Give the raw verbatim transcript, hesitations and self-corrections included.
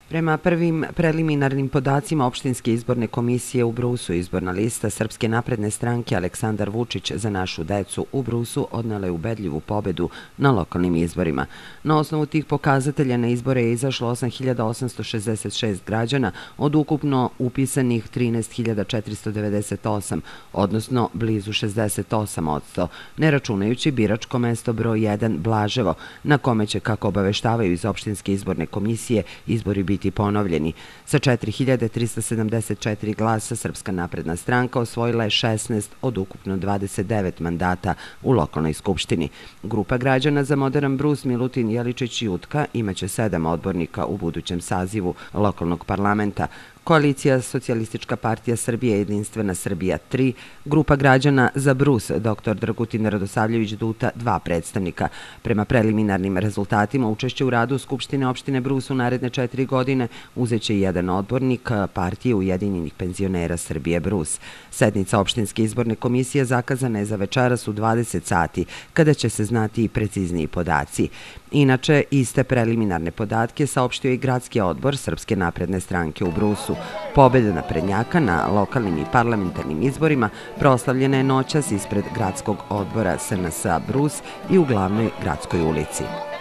Prema prvim preliminarnim podacima opštinske izborne komisije u Brusu, izborna lista Srpske napredne stranke Aleksandar Vučić za našu decu u Brusu odnela je ubedljivu pobedu na lokalnim izborima. Na osnovu tih pokazatelja na izbore je izašlo osam hiljada osamsto šezdeset šest građana od ukupno upisanih trinaest hiljada četiristo devedeset osam, odnosno blizu šezdeset osam posto, ne računajući biračko mesto broj jedan Blaževo, na kome će, kako obaveštavaju iz opštinske izborne komisije, izbori biti ponovljeni. Sa četiri hiljade trista sedamdeset četiri glasa Srpska napredna stranka osvojila je šesnaest od ukupno dvadeset devet mandata u lokalnoj skupštini. Grupa građana za moderan Brus Milutin Jeličić Jutka imaće sedam odbornika u budućem sazivu lokalnog parlamenta. Koalicija Socijalistička partija Srbije Jedinstvena Srbija tri, Grupa građana za Brus dr Dragutin Radosavljević Duta dva predstavnika. Prema preliminarnim rezultatima učešće u radu Skupštine opštine Brus u naredne četiri godine uzeće jedan odbornik partije Ujedinjenih penzionera Srbije Brus. Sednica opštinske izborne komisije zakazana je za večeras u dvadeset sati, kada će se znati i precizniji podaci. Inače, iste preliminarne podatke saopštio i gradski odbor Srpske napredne stranke u Brusu. Pobeda naprednjaka na lokalnim i parlamentarnim izborima proslavljena je noćas ispred gradskog odbora S N S-a Brus i u glavnoj gradskoj ulici.